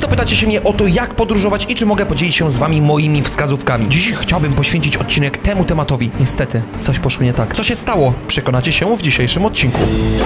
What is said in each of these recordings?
Często pytacie się mnie o to, jak podróżować i czy mogę podzielić się z wami moimi wskazówkami. Dziś chciałbym poświęcić odcinek temu tematowi. Niestety, coś poszło nie tak. Co się stało? Przekonacie się w dzisiejszym odcinku.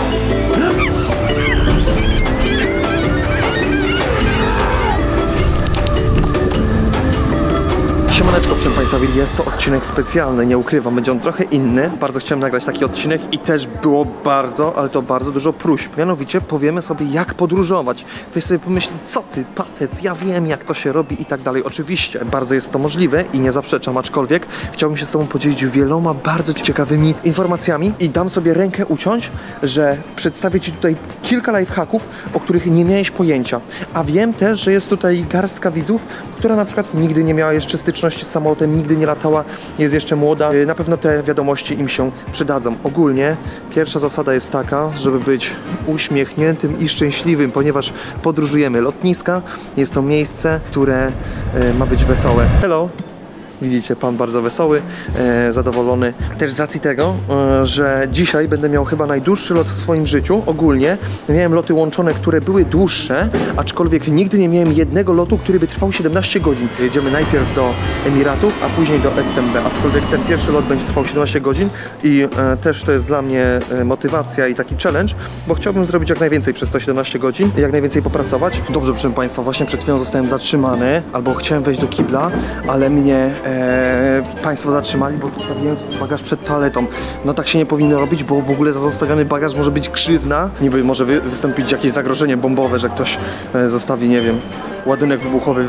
Siemaneczko, proszę Państwa, jest to odcinek specjalny, nie ukrywam, będzie on trochę inny. Bardzo chciałem nagrać taki odcinek i też było bardzo dużo próśb. Mianowicie powiemy sobie, jak podróżować. Ktoś sobie pomyśli, co ty, patec, ja wiem, jak to się robi i tak dalej. Oczywiście, bardzo jest to możliwe i nie zaprzeczam, aczkolwiek chciałbym się z Tobą podzielić wieloma bardzo ciekawymi informacjami i dam sobie rękę uciąć, że przedstawię Ci tutaj kilka lifehacków, o których nie miałeś pojęcia. A wiem też, że jest tutaj garstka widzów, która na przykład nigdy nie miała jeszcze styczności z samolotem, nigdy nie latała, jest jeszcze młoda. Na pewno te wiadomości im się przydadzą. Ogólnie pierwsza zasada jest taka, żeby być uśmiechniętym i szczęśliwym, ponieważ podróżujemy. Lotniska jest to miejsce, które ma być wesołe. Hello! Widzicie, pan bardzo wesoły, zadowolony. Też z racji tego, że dzisiaj będę miał chyba najdłuższy lot w swoim życiu. Ogólnie miałem loty łączone, które były dłuższe, aczkolwiek nigdy nie miałem jednego lotu, który by trwał 17 godzin. Jedziemy najpierw do Emiratów, a później do Edtembe. Aczkolwiek ten pierwszy lot będzie trwał 17 godzin i też to jest dla mnie motywacja i taki challenge, bo chciałbym zrobić jak najwięcej przez 117 godzin, jak najwięcej popracować. Dobrze, proszę Państwa, właśnie przed chwilą zostałem zatrzymany, albo chciałem wejść do kibla, ale mnie Państwo zatrzymali, bo zostawiłem swój bagaż przed toaletą. No tak się nie powinno robić, bo w ogóle za zostawiony bagaż może być krzywda. Niby może wystąpić jakieś zagrożenie bombowe, że ktoś zostawi, nie wiem, ładunek wybuchowy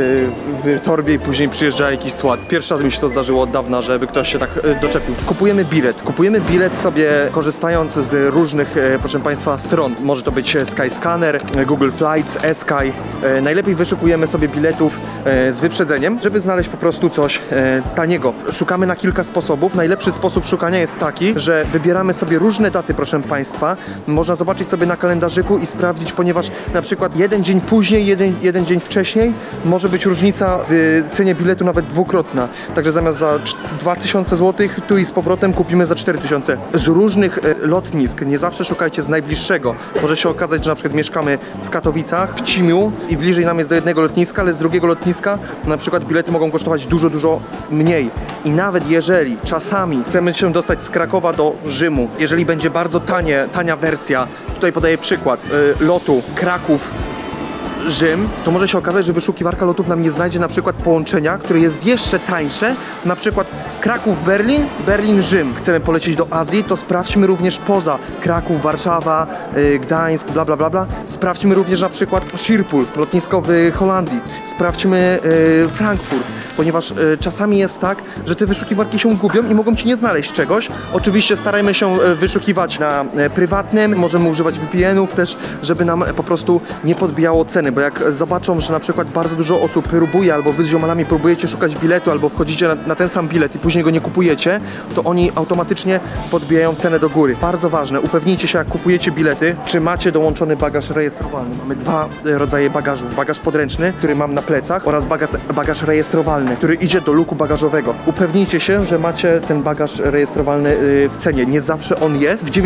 w torbie i później przyjeżdża jakiś SWAT. Pierwszy raz mi się to zdarzyło od dawna, żeby ktoś się tak doczepił. Kupujemy bilet sobie korzystając z różnych, proszę Państwa, stron. Może to być Skyscanner, Google Flights, Sky. Najlepiej wyszukujemy sobie biletów z wyprzedzeniem, żeby znaleźć po prostu coś taniego. Szukamy na kilka sposobów. Najlepszy sposób szukania jest taki, że wybieramy sobie różne daty, proszę Państwa. Można zobaczyć sobie na kalendarzyku i sprawdzić, ponieważ na przykład jeden dzień później, jeden dzień wcześniej może być różnica w cenie biletu nawet dwukrotna. Także zamiast za 2000 zł tu i z powrotem kupimy za 4000. Z różnych lotnisk, nie zawsze szukajcie z najbliższego. Może się okazać, że na przykład mieszkamy w Katowicach, w Cimiu i bliżej nam jest do jednego lotniska, ale z drugiego lotniska na przykład bilety mogą kosztować dużo mniej. I nawet jeżeli czasami chcemy się dostać z Krakowa do Rzymu, jeżeli będzie bardzo tania wersja, tutaj podaję przykład lotu Kraków Rzym, to może się okazać, że wyszukiwarka lotów nam nie znajdzie na przykład połączenia, które jest jeszcze tańsze, na przykład Kraków-Berlin, Berlin-Rzym. Chcemy polecieć do Azji, to sprawdźmy również poza Kraków, Warszawa, Gdańsk, bla bla bla bla. Sprawdźmy również na przykład Schiphol, lotnisko w Holandii. Sprawdźmy Frankfurt, ponieważ czasami jest tak, że te wyszukiwarki się gubią i mogą Ci nie znaleźć czegoś. Oczywiście starajmy się wyszukiwać na prywatnym, możemy używać VPN-ów też, żeby nam po prostu nie podbijało ceny, bo jak zobaczą, że na przykład bardzo dużo osób próbuje, albo wy z ziomalami próbujecie szukać biletu, albo wchodzicie na ten sam bilet i później go nie kupujecie, to oni automatycznie podbijają cenę do góry. Bardzo ważne, upewnijcie się, jak kupujecie bilety, czy macie dołączony bagaż rejestrowalny. Mamy dwa rodzaje bagażów. Bagaż podręczny, który mam na plecach, oraz bagaż rejestrowalny, który idzie do luku bagażowego. Upewnijcie się, że macie ten bagaż rejestrowalny w cenie. Nie zawsze on jest. W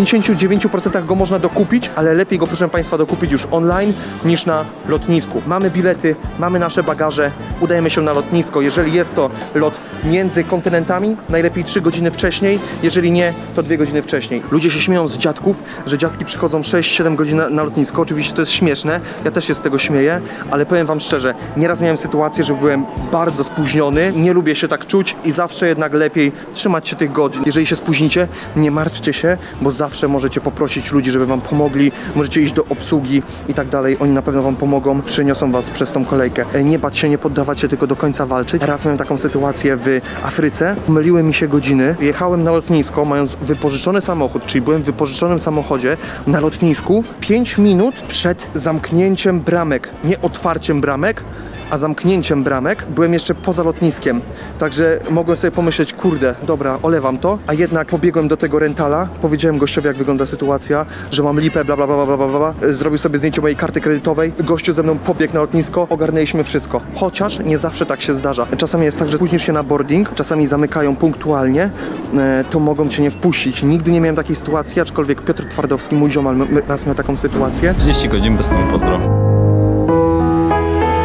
99% go można dokupić, ale lepiej go, proszę Państwa, dokupić już online niż na lotnisku. Mamy bilety, mamy nasze bagaże, udajemy się na lotnisko. Jeżeli jest to lot między kontynentami, najlepiej 3 godziny wcześniej, jeżeli nie, to 2 godziny wcześniej. Ludzie się śmieją z dziadków, że dziadki przychodzą 6-7 godzin na lotnisko. Oczywiście to jest śmieszne, ja też się z tego śmieję, ale powiem Wam szczerze, nieraz miałem sytuację, że byłem bardzo spóźniony, nie lubię się tak czuć i zawsze jednak lepiej trzymać się tych godzin. Jeżeli się spóźnicie, nie martwcie się, bo zawsze możecie poprosić ludzi, żeby Wam pomogli, możecie iść do obsługi i tak dalej, oni na pewno Wam pomogą, przyniosą Was przez tą kolejkę. Nie bać się, nie poddawać się, tylko do końca walczyć. Raz miałem taką sytuację w Afryce, myliły mi się godziny, jechałem na lotnisko, mając wypożyczony samochód, czyli byłem w wypożyczonym samochodzie na lotnisku 5 minut przed zamknięciem bramek, nie otwarciem bramek, a zamknięciem bramek byłem jeszcze poza lotniskiem. Także mogłem sobie pomyśleć, kurde, dobra, olewam to, a jednak pobiegłem do tego rentala, powiedziałem gościowi, jak wygląda sytuacja, że mam lipę, bla bla bla bla bla bla. Zrobił sobie zdjęcie mojej karty kredytowej, gościu ze mną pobiegł na lotnisko, ogarnęliśmy wszystko. Chociaż nie zawsze tak się zdarza. Czasami jest tak, że spóźnisz się na boarding, czasami zamykają punktualnie, to mogą cię nie wpuścić. Nigdy nie miałem takiej sytuacji, aczkolwiek Piotr Twardowski, mój ziomal, raz miał taką sytuację. 30 godzin bez temu, pozdro.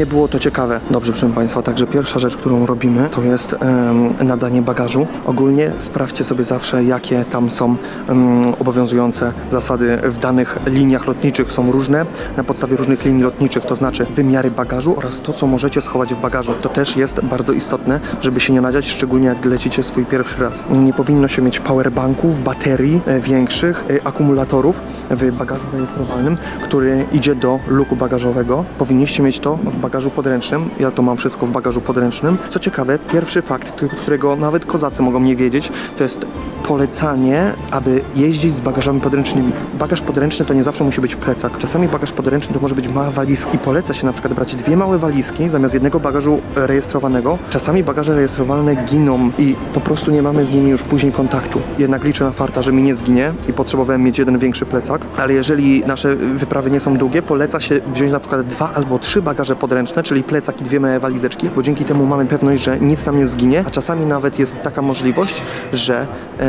było to ciekawe. Dobrze, proszę Państwa, także pierwsza rzecz, którą robimy, to jest nadanie bagażu. Ogólnie sprawdźcie sobie zawsze, jakie tam są obowiązujące zasady w danych liniach lotniczych. Są różne, na podstawie różnych linii lotniczych, to znaczy wymiary bagażu oraz to, co możecie schować w bagażu. To też jest bardzo istotne, żeby się nie nadziać, szczególnie jak lecicie swój pierwszy raz. Nie powinno się mieć powerbanków, baterii większych, akumulatorów w bagażu rejestrowalnym, który idzie do luku bagażowego. Powinniście mieć to w bagażu podręcznym. Ja to mam wszystko w bagażu podręcznym. Co ciekawe, pierwszy fakt, którego nawet kozacy mogą nie wiedzieć, to jest polecanie, aby jeździć z bagażami podręcznymi. Bagaż podręczny to nie zawsze musi być plecak. Czasami bagaż podręczny to może być mała walizka i poleca się na przykład brać 2 małe walizki zamiast jednego bagażu rejestrowanego. Czasami bagaże rejestrowane giną i po prostu nie mamy z nimi już później kontaktu. Jednak liczę na farta, że mi nie zginie i potrzebowałem mieć jeden większy plecak, ale jeżeli nasze wyprawy nie są długie, poleca się wziąć na przykład 2 albo 3 bagaże podręczne, czyli plecak i 2 małe walizeczki, bo dzięki temu mamy pewność, że nic nam nie zginie, a czasami nawet jest taka możliwość, że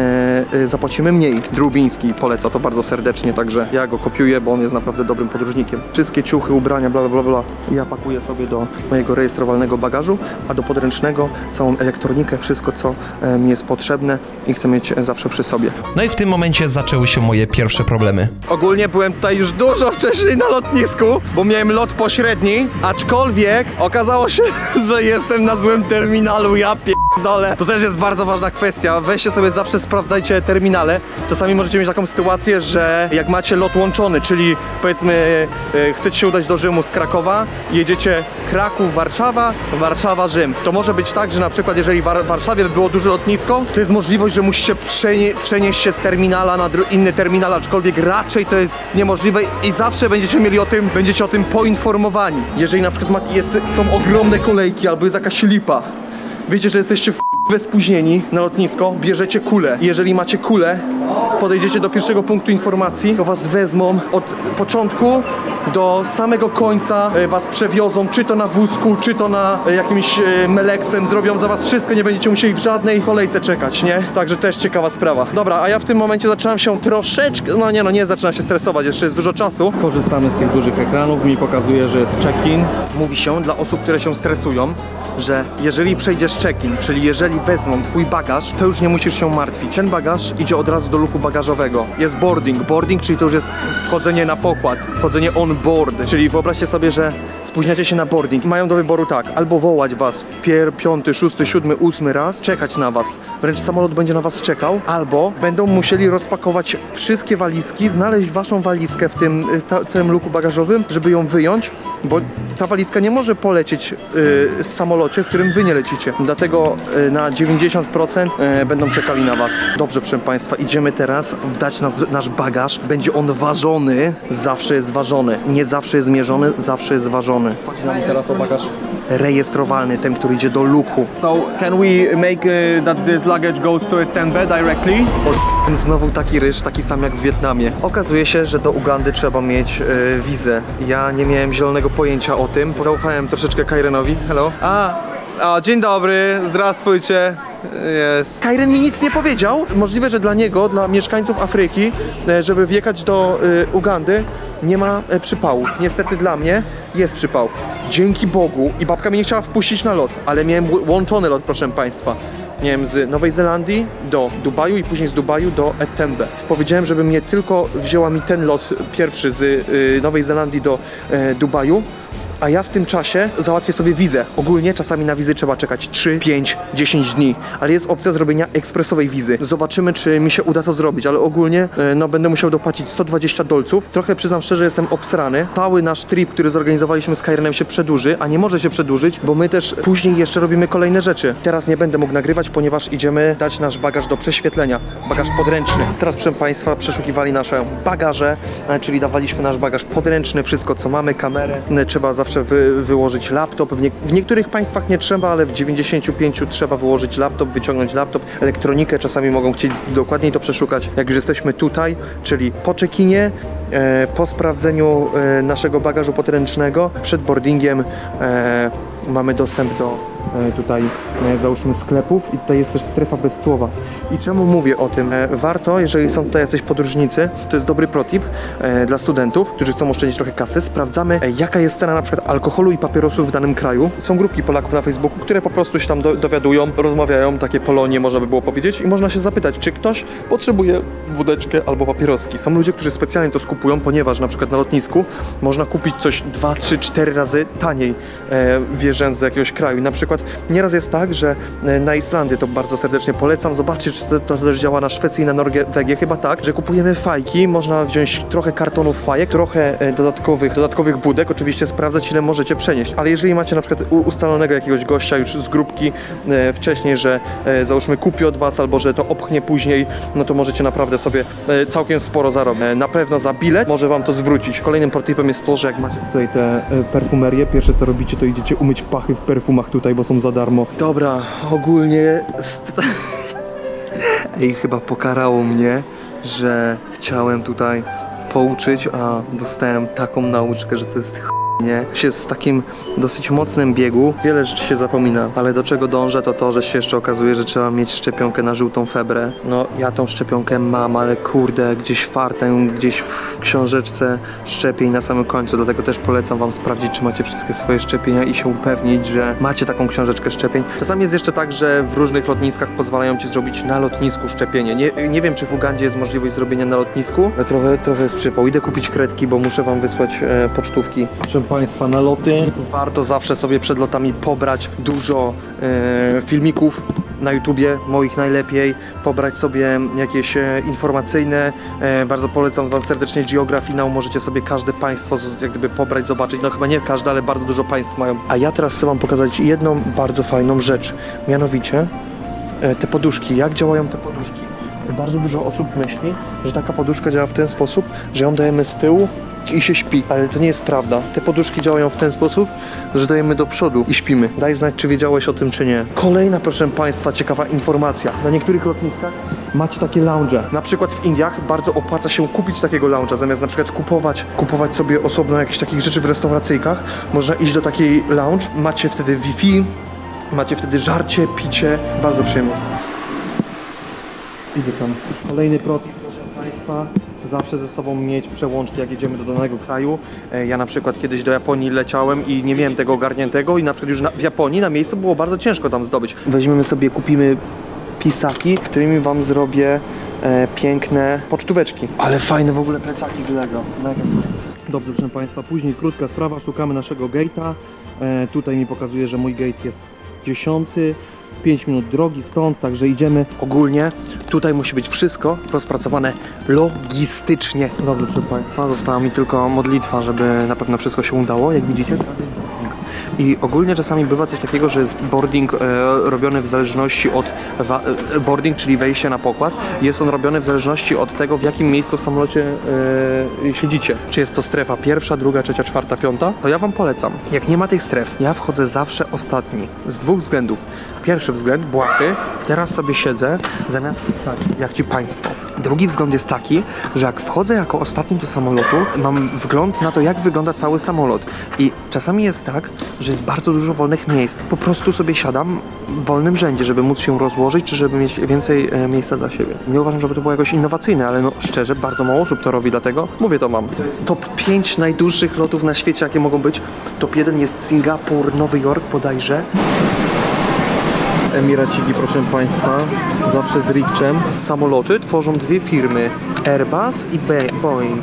zapłacimy mniej. Drubiński poleca to bardzo serdecznie, także ja go kopiuję, bo on jest naprawdę dobrym podróżnikiem. Wszystkie ciuchy, ubrania, bla bla bla, ja pakuję sobie do mojego rejestrowalnego bagażu, a do podręcznego całą elektronikę, wszystko co mi jest potrzebne i chcę mieć zawsze przy sobie. No i w tym momencie zaczęły się moje pierwsze problemy. Ogólnie byłem tutaj już dużo wcześniej na lotnisku, bo miałem lot pośredni, aczkolwiek okazało się, że jestem na złym terminalu, ja pierdolę. To też jest bardzo ważna kwestia, weźcie sobie zawsze sprawdzajcie terminale. Czasami możecie mieć taką sytuację, że jak macie lot łączony, czyli powiedzmy chcecie się udać do Rzymu z Krakowa, jedziecie Kraków, Warszawa, Warszawa, Rzym. To może być tak, że na przykład jeżeli w Warszawie by było duże lotnisko, to jest możliwość, że musicie przenieść się z terminala na inny terminal, aczkolwiek raczej to jest niemożliwe i zawsze będziecie o tym poinformowani. Jeżeli na przykład są ogromne kolejki albo jest jakaś lipa, wiecie, że jesteście spóźnieni na lotnisko, bierzecie kulę. Jeżeli macie kulę, podejdziecie do pierwszego punktu informacji, to was wezmą od początku do samego końca, was przewiozą, czy to na wózku, czy to na jakimś meleksem, zrobią za was wszystko, nie będziecie musieli w żadnej kolejce czekać, nie? Także też ciekawa sprawa. Dobra, a ja w tym momencie zaczynam się troszeczkę, nie zaczynam się stresować, jeszcze jest dużo czasu. Korzystamy z tych dużych ekranów, mi pokazuje, że jest check-in. Mówi się dla osób, które się stresują, że jeżeli przejdziesz check-in, czyli jeżeli wezmą twój bagaż, to już nie musisz się martwić. Ten bagaż idzie od razu do luku bagażowego. Jest boarding. Boarding, czyli to już jest wchodzenie na pokład, wchodzenie on board. Czyli wyobraźcie sobie, że spóźniacie się na boarding. Mają do wyboru tak, albo wołać was 5., 6., 7., 8. raz, czekać na was. Wręcz samolot będzie na was czekał, albo będą musieli rozpakować wszystkie walizki, znaleźć waszą walizkę w tym całym luku bagażowym, żeby ją wyjąć, bo ta walizka nie może polecieć z samolocie, w którym wy nie lecicie. Dlatego na 90% będą czekali na was. Dobrze, proszę Państwa, idziemy teraz dać nasz bagaż. Będzie on ważony. Zawsze jest ważony. Nie zawsze jest mierzony, zawsze jest ważony. Chodzi nam teraz o bagaż rejestrowalny, ten, który idzie do luku. So can we make that this luggage goes to Tembe directly? Znowu taki ryż, taki sam jak w Wietnamie. Okazuje się, że do Ugandy trzeba mieć wizę. Ja nie miałem zielonego pojęcia o tym. Zaufałem troszeczkę Kairenowi. Hello. Dzień dobry, zdrastwujcie. Yes. Kairen mi nic nie powiedział. Możliwe, że dla niego, dla mieszkańców Afryki, żeby wjechać do Ugandy, nie ma przypału. Niestety dla mnie jest przypał. Dzięki Bogu. I babka mnie nie chciała wpuścić na lot, ale miałem łączony lot, proszę Państwa. Miałem z Nowej Zelandii do Dubaju i później z Dubaju do Tembe. Powiedziałem, żeby mnie tylko wzięła mi ten lot pierwszy z Nowej Zelandii do Dubaju, a ja w tym czasie załatwię sobie wizę. Ogólnie czasami na wizy trzeba czekać 3, 5, 10 dni, ale jest opcja zrobienia ekspresowej wizy. Zobaczymy, czy mi się uda to zrobić, ale ogólnie będę musiał dopłacić $120. Trochę przyznam szczerze, jestem obsrany. Cały nasz trip, który zorganizowaliśmy z Kairenem, się przedłuży, a nie może się przedłużyć, bo my też później jeszcze robimy kolejne rzeczy. Teraz nie będę mógł nagrywać, ponieważ idziemy dać nasz bagaż do prześwietlenia. Bagaż podręczny. Teraz, proszę Państwa, przeszukiwali nasze bagaże, czyli dawaliśmy nasz bagaż podręczny, wszystko co mamy, kamerę. Trzeba zawsze wyłożyć laptop. W niektórych państwach nie trzeba, ale w 95 trzeba wyłożyć laptop, wyciągnąć laptop, elektronikę. Czasami mogą chcieć dokładniej to przeszukać. Jak już jesteśmy tutaj, czyli po check-inie, po sprawdzeniu naszego bagażu podręcznego, przed boardingiem mamy dostęp do tutaj załóżmy sklepów i tutaj jest też strefa bez słowa. I czemu mówię o tym? Warto, jeżeli są tutaj jacyś podróżnicy, to jest dobry protip dla studentów, którzy chcą oszczędzić trochę kasy. Sprawdzamy, jaka jest cena na przykład alkoholu i papierosów w danym kraju. Są grupki Polaków na Facebooku, które po prostu się tam dowiadują, rozmawiają, takie Polonie można by było powiedzieć i można się zapytać, czy ktoś potrzebuje wódeczkę albo papieroski. Są ludzie, którzy specjalnie to skupują, ponieważ na przykład na lotnisku można kupić coś 2, 3, 4 razy taniej wjeżdżając do jakiegoś kraju. Na przykład nieraz jest tak, że na Islandię to bardzo serdecznie polecam. Zobaczcie, czy to też działa na Szwecji i na Norwegię. Chyba tak, że kupujemy fajki, można wziąć trochę kartonów fajek, trochę dodatkowych wódek, oczywiście sprawdzać, ile możecie przenieść. Ale jeżeli macie na przykład ustalonego jakiegoś gościa już z grupki wcześniej, że załóżmy kupi od was albo że to opchnie później, no to możecie naprawdę sobie całkiem sporo zarobić. Na pewno za bilet może wam to zwrócić. Kolejnym protipem jest to, że jak macie tutaj te perfumerię, pierwsze co robicie, to idziecie umyć pachy w perfumach tutaj, bo są za darmo. Dobra, ogólnie Ej, chyba pokarało mnie, że chciałem tutaj pouczyć, a dostałem taką nauczkę, że to jest nie. Się jest w takim dosyć mocnym biegu, wiele rzeczy się zapomina, ale do czego dążę to to, że się jeszcze okazuje, że trzeba mieć szczepionkę na żółtą febrę. No ja tą szczepionkę mam, ale kurde, gdzieś fartę, gdzieś w książeczce szczepień na samym końcu, dlatego też polecam wam sprawdzić, czy macie wszystkie swoje szczepienia i się upewnić, że macie taką książeczkę szczepień. Czasami jest jeszcze tak, że w różnych lotniskach pozwalają ci zrobić na lotnisku szczepienie. Nie wiem, czy w Ugandzie jest możliwość zrobienia na lotnisku, ale trochę jest przypał. Idę kupić kredki, bo muszę wam wysłać pocztówki. Państwa, na loty warto zawsze sobie przed lotami pobrać dużo filmików na YouTubie, moich najlepiej, pobrać sobie jakieś informacyjne, bardzo polecam wam serdecznie Geography Now, możecie sobie każde państwo jak gdyby pobrać, zobaczyć, no chyba nie każde, ale bardzo dużo państw mają. A ja teraz chcę wam pokazać jedną bardzo fajną rzecz, mianowicie te poduszki, jak działają te poduszki. Bardzo dużo osób myśli, że taka poduszka działa w ten sposób, że ją dajemy z tyłu i się śpi, ale to nie jest prawda. Te poduszki działają w ten sposób, że dajemy do przodu i śpimy. Daj znać, czy wiedziałeś o tym, czy nie. Kolejna, proszę państwa, ciekawa informacja. Na niektórych lotniskach macie takie lounge. Na przykład w Indiach bardzo opłaca się kupić takiego lounge'a, zamiast na przykład kupować sobie osobno jakieś takich rzeczy w restauracyjkach. Można iść do takiej lounge, macie wtedy Wi-Fi, macie wtedy żarcie, picie. Bardzo przyjemnie jest. Idę tam. Kolejny protip, proszę państwa. Zawsze ze sobą mieć przełączki, jak jedziemy do danego kraju. Ja na przykład kiedyś do Japonii leciałem i nie miałem tego ogarniętego i na przykład już w Japonii na miejscu było bardzo ciężko tam zdobyć. Weźmiemy sobie, kupimy pisaki, którymi wam zrobię piękne pocztóweczki. Ale fajne w ogóle plecaki z Lego. Dobrze, proszę państwa, później krótka sprawa, szukamy naszego gate'a. Tutaj mi pokazuje, że mój gate jest 10. 5 minut drogi stąd, także idziemy. Ogólnie tutaj musi być wszystko rozpracowane logistycznie. Dobrze, proszę państwa, została mi tylko modlitwa, żeby na pewno wszystko się udało, jak widzicie. I ogólnie czasami bywa coś takiego, że jest boarding robiony w zależności od boarding, czyli wejście na pokład. Jest on robiony w zależności od tego, w jakim miejscu w samolocie siedzicie. Czy jest to strefa pierwsza, druga, trzecia, czwarta, piąta? To ja wam polecam. Jak nie ma tych stref, ja wchodzę zawsze ostatni. Z dwóch względów. Pierwszy względ, błahy. Teraz sobie siedzę zamiast stać, jak ci państwo. Drugi wzgląd jest taki, że jak wchodzę jako ostatni do samolotu, mam wgląd na to, jak wygląda cały samolot. I czasami jest tak, że jest bardzo dużo wolnych miejsc. Po prostu sobie siadam w wolnym rzędzie, żeby móc się rozłożyć, czy żeby mieć więcej miejsca dla siebie. Nie uważam, żeby to było jakoś innowacyjne, ale no szczerze, bardzo mało osób to robi, dlatego mówię to wam. To jest top 5 najdłuższych lotów na świecie, jakie mogą być. Top 1 jest Singapur, Nowy Jork bodajże. Emiraciki, proszę państwa, zawsze z rikczem. Samoloty tworzą dwie firmy, Airbus i Boeing.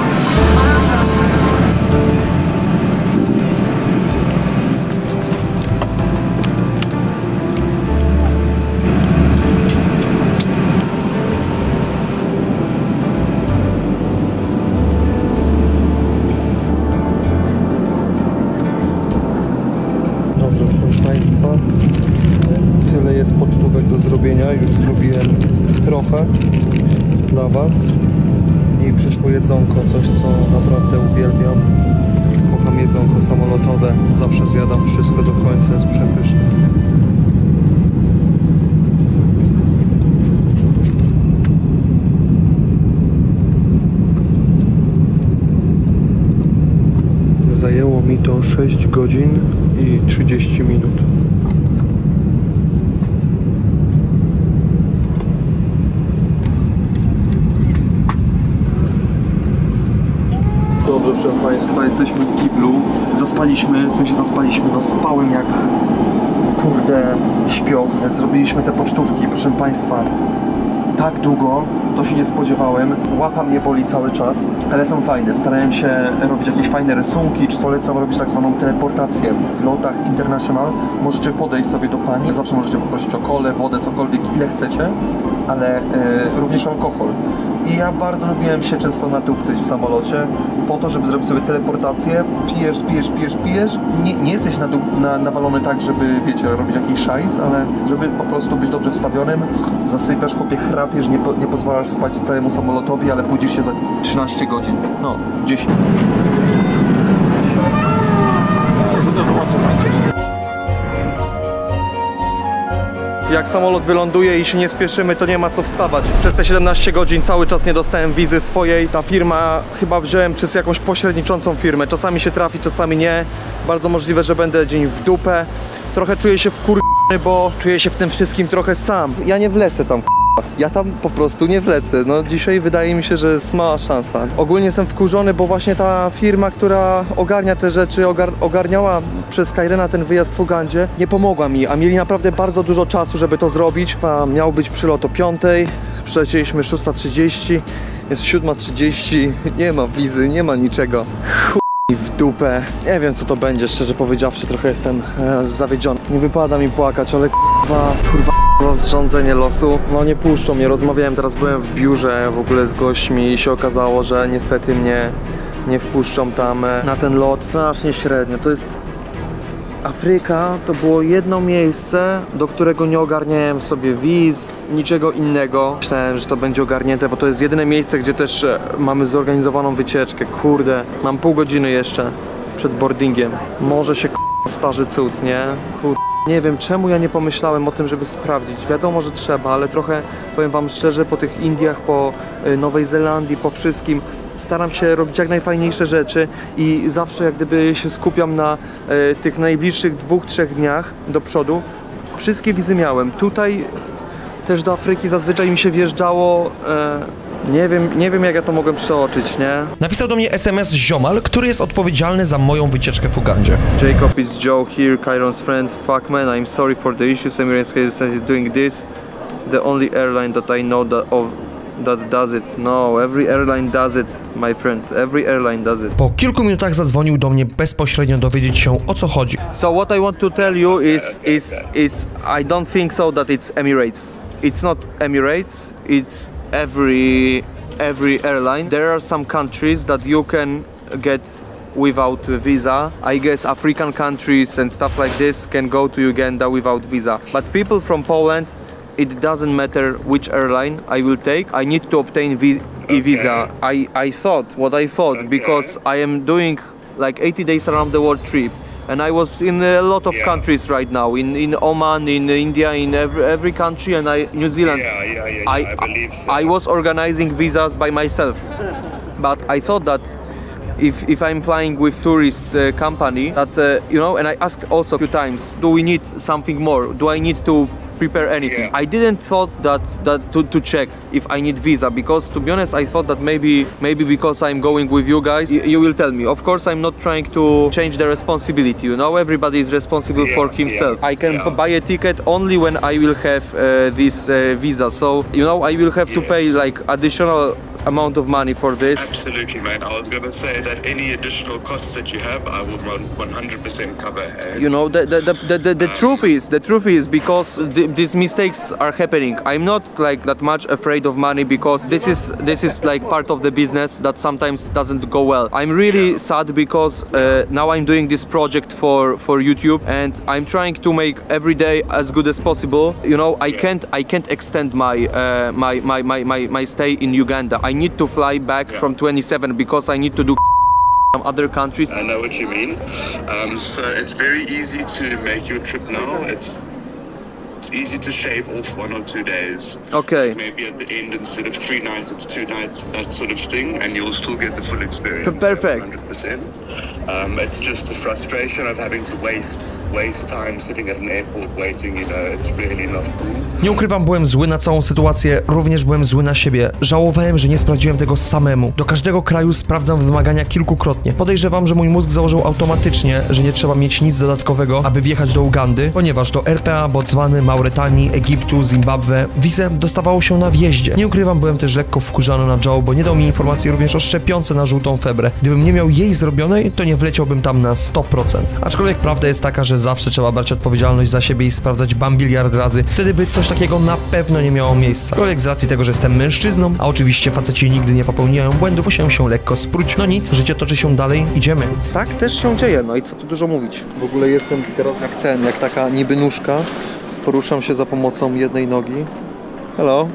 Dobrze, proszę państwa. Tyle jest pocztówek do zrobienia, już zrobiłem trochę dla was i przyszło jedzonko, coś co naprawdę uwielbiam. Kocham jedzonko samolotowe, zawsze zjadam wszystko do końca, jest przepyszne. Zajęło mi to 6 godzin i 30 minut. dobrze, proszę Państwa, jesteśmy w kiblu. Zaspaliśmy, w sensie zaspaliśmy, no spałem jak kurde śpioch. Zrobiliśmy te pocztówki, proszę Państwa, tak długo, to się nie spodziewałem. Łapa mnie boli cały czas, ale są fajne. Starałem się robić jakieś fajne rysunki, czy polecam robić tak zwaną teleportację. W lotach International możecie podejść sobie do pani, zawsze możecie poprosić o kolę, wodę, cokolwiek, ile chcecie, ale również alkohol. I ja bardzo lubiłem się często natupcyć w samolocie po to, żeby zrobić sobie teleportację. Pijesz. Nie jesteś nawalony tak, żeby, wiecie, robić jakiś szajs, ale żeby po prostu być dobrze wstawionym. Zasypiasz, chłopie, chrapiesz, nie pozwalasz spać całemu samolotowi, ale pójdziesz się za 13 godzin. No, 10. Jak samolot wyląduje i się nie spieszymy, to nie ma co wstawać. Przez te 17 godzin cały czas nie dostałem wizy swojej. Ta firma, chyba wziąłem przez jakąś pośredniczącą firmę. Czasami się trafi, czasami nie. Bardzo możliwe, że będę dzień w dupę. Trochę czuję się wkurwiony, bo czuję się w tym wszystkim trochę sam. Ja nie wlecę tam, ja tam po prostu nie wlecę. No dzisiaj wydaje mi się, że jest mała szansa. Ogólnie jestem wkurzony, bo właśnie ta firma, która ogarnia te rzeczy, ogarniała przez Kyrena ten wyjazd w Ugandzie, nie pomogła mi, a mieli naprawdę bardzo dużo czasu, żeby to zrobić. Miał być przylot o 5, przylecieliśmy 6:30, jest 7:30, nie ma wizy, nie ma niczego. W dupę. Nie wiem, co to będzie, szczerze powiedziawszy, trochę jestem zawiedziony. Nie wypada mi płakać, ale kurwa za zrządzenie losu. No nie puszczą mnie, rozmawiałem, teraz byłem w biurze w ogóle z gośćmi i się okazało, że niestety mnie nie wpuszczą tam na ten lot. Strasznie średnio, to jest... Afryka to było jedno miejsce, do którego nie ogarniałem sobie wiz, niczego innego. Myślałem, że to będzie ogarnięte, bo to jest jedyne miejsce, gdzie też mamy zorganizowaną wycieczkę. Kurde, mam pół godziny jeszcze przed boardingiem. Może się starzy cud, nie? Kurde. Nie wiem, czemu ja nie pomyślałem o tym, żeby sprawdzić. Wiadomo, że trzeba, ale trochę, powiem wam szczerze, po tych Indiach, po Nowej Zelandii, po wszystkim staram się robić jak najfajniejsze rzeczy i zawsze jak gdyby się skupiam na tych najbliższych 2-3 dniach do przodu. Wszystkie wizy miałem. Tutaj też do Afryki zazwyczaj mi się wjeżdżało. Nie wiem jak ja to mogłem przeoczyć, nie? Napisał do mnie SMS ziomal, który jest odpowiedzialny za moją wycieczkę w Ugandzie. Jacob, it's Joe here, Kyron's friend. Fuck man, I'm sorry for the issues. Emirates started doing this. The only airline that I know that does it. No, every airline does it, my friend. Every airline does it. Po kilku minutach zadzwonił do mnie bezpośrednio dowiedzieć się, o co chodzi. So what I want to tell you is I don't think so that it's Emirates. It's not Emirates. It's every airline. There are some countries that you can get without visa. I guess African countries and stuff like this can go to Uganda without visa. But people from Poland, it doesn't matter which airline I will take. I need to obtain e-visa. I thought because I am doing like 80 days around the world trip. And I was in a lot of countries right now, in Oman, in India, in every country, and New Zealand. I believe so. I was organizing visas by myself, but I thought that if I'm flying with tourist company, that you know, and I asked also a few times, do we need something more? Do I need to prepare anything? Yeah. I didn't thought that to check if I need visa, because to be honest I thought that maybe because I'm going with you guys you will tell me. Of course I'm not trying to change the responsibility, you know, everybody is responsible for himself. I can buy a ticket only when I will have this visa, so you know I will have to pay like additional amount of money for this. Absolutely, mate. I was going to say that any additional costs that you have, I will 100% cover. And You know, the truth is because these mistakes are happening. I'm not like that much afraid of money, because this is like part of the business that sometimes doesn't go well. I'm really sad because now I'm doing this project for YouTube, and I'm trying to make every day as good as possible. You know, I can't extend my stay in Uganda. I need to fly back from 27 because I need to do some other countries. I know what you mean. So it's very easy to make your trip now. It's it's easy to shave off 1 or 2 days. Okej. Maybe at the end, instead of 3 nights, it's 2 nights, that sort of thing, and you'll still get the full experience. Perfect. 100%. It's just the frustration of having to waste time sitting at an airport waiting, you know, it's really not cool. Nie ukrywam, byłem zły na całą sytuację, również byłem zły na siebie. Żałowałem, że nie sprawdziłem tego samemu. Do każdego kraju sprawdzam wymagania kilkukrotnie. Podejrzewam, że mój mózg założył automatycznie, że nie trzeba mieć nic dodatkowego, aby wjechać do Ugandy, ponieważ do RPA, Botswany, Mauretanii, Egiptu, Zimbabwe wizę dostawało się na wjeździe. Nie ukrywam, byłem też lekko wkurzony na Joe, bo nie dał mi informacji również o szczepionce na żółtą febrę. Gdybym nie miał jej zrobionej, to nie wleciałbym tam na 100%. Aczkolwiek prawda jest taka, że zawsze trzeba brać odpowiedzialność za siebie i sprawdzać bambiliard razy. Wtedy by coś takiego na pewno nie miało miejsca. Aczkolwiek z racji tego, że jestem mężczyzną, a oczywiście faceci nigdy nie popełniają błędów, musiałem się lekko spróć. No nic, życie toczy się dalej, idziemy. Tak też się dzieje, no i co tu dużo mówić. W ogóle jestem teraz jak taka niby nóżka. Poruszam się za pomocą jednej nogi. Hello.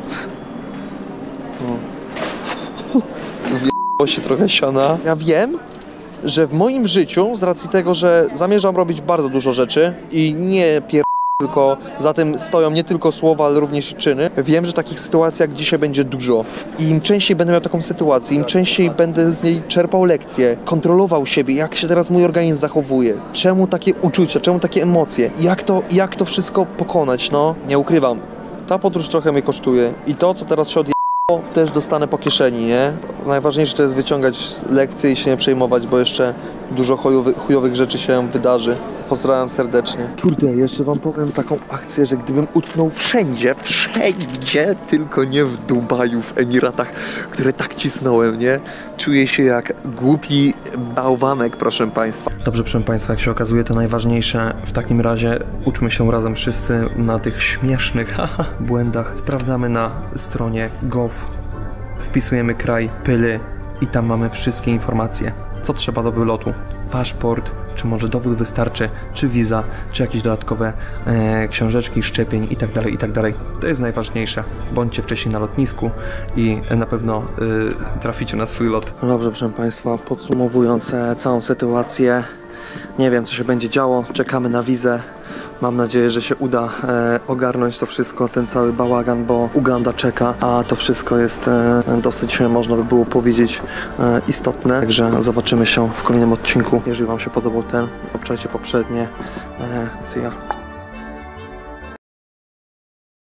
Wjechało się trochę siana. Ja wiem, że w moim życiu, z racji tego, że zamierzam robić bardzo dużo rzeczy i nie tylko za tym stoją nie tylko słowa, ale również i czyny. Wiem, że takich sytuacji jak dzisiaj będzie dużo. I im częściej będę miał taką sytuację, im częściej będę z niej czerpał lekcje, kontrolował siebie, jak się teraz mój organizm zachowuje, czemu takie uczucia, czemu takie emocje, jak to wszystko pokonać, no. Nie ukrywam, ta podróż trochę mnie kosztuje i to, co teraz się odjechało, też dostanę po kieszeni, nie? Najważniejsze to jest wyciągać lekcje i się nie przejmować, bo jeszcze dużo chujowych rzeczy się wydarzy. Pozdrawiam serdecznie. Kurde, jeszcze wam powiem taką akcję, że gdybym utknął wszędzie, tylko nie w Dubaju, w Emiratach, które tak cisnąłem, nie? Czuję się jak głupi bałwanek, proszę państwa. Dobrze, proszę państwa, jak się okazuje, to najważniejsze. W takim razie uczmy się razem wszyscy na tych śmiesznych błędach. Sprawdzamy na stronie gov, wpisujemy kraj, pyly i tam mamy wszystkie informacje. Co trzeba do wylotu? Paszport, czy może dowód wystarczy, czy wiza, czy jakieś dodatkowe książeczki, szczepień itd., itd. To jest najważniejsze. Bądźcie wcześniej na lotnisku i na pewno traficie na swój lot. No dobrze, proszę państwa, podsumowując całą sytuację, nie wiem, co się będzie działo, czekamy na wizę. Mam nadzieję, że się uda ogarnąć to wszystko, ten cały bałagan, bo Uganda czeka, a to wszystko jest dosyć, można by było powiedzieć, istotne. Także zobaczymy się w kolejnym odcinku. Jeżeli wam się podobał ten, obczajcie poprzednie. See ya.